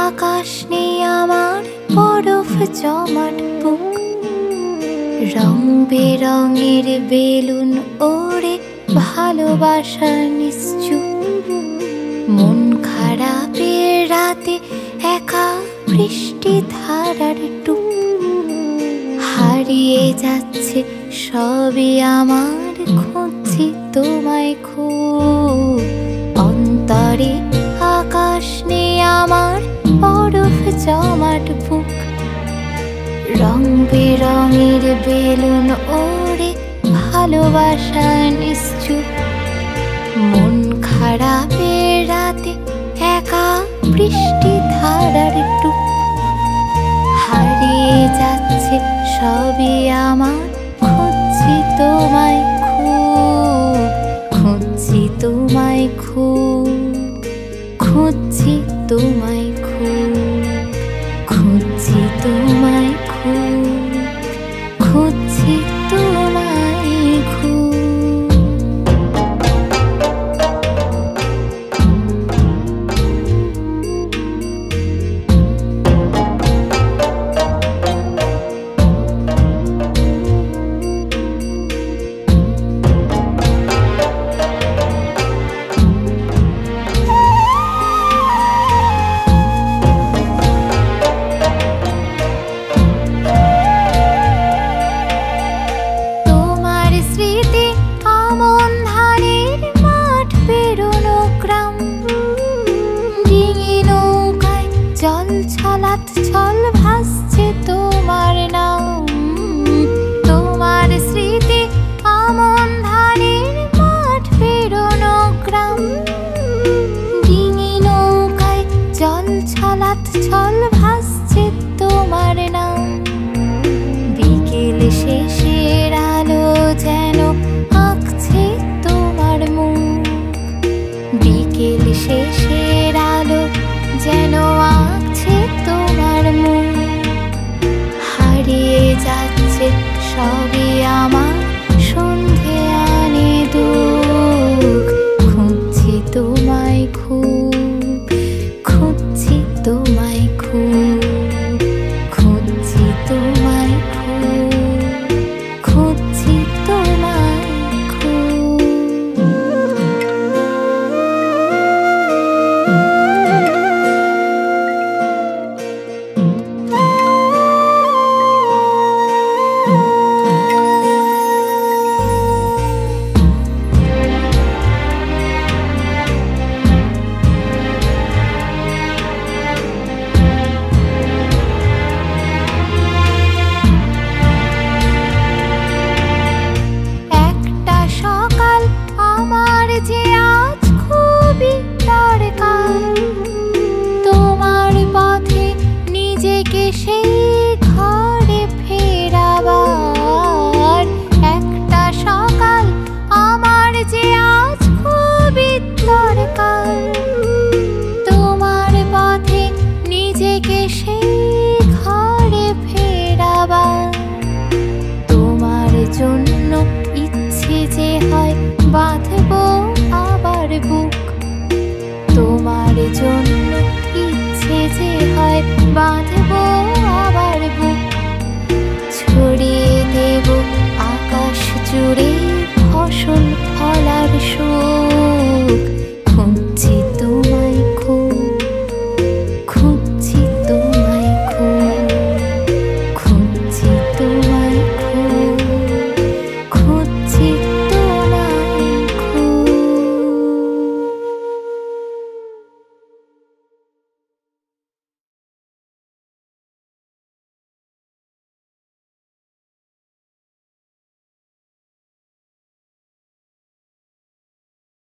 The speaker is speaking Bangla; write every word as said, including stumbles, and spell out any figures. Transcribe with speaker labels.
Speaker 1: আকাশ নেই আমার বরফ জমাট বুক, রং বেরঙের বেলুন ওড়ে ভালোবাসার নিশ্চুপ। মন খারাপের রাতে একা বৃষ্টি ধারার টুপ, হারিয়ে যাচ্ছে সবই আমার, খুঁজছি তোমায় খুব। অন্তরে আকাশ নেই আমার বরফ জমাট বুক, রং বেরঙের বেলুন ওড়ে ভালোবাসা নিশ্চুপ। মন খারাপের রাতে একা বৃষ্টি ধারার টুপ, হারিয়ে যাচ্ছে সবই আমার, খুঁজছি তোমায় খুব, খুঁজছি তোমায়।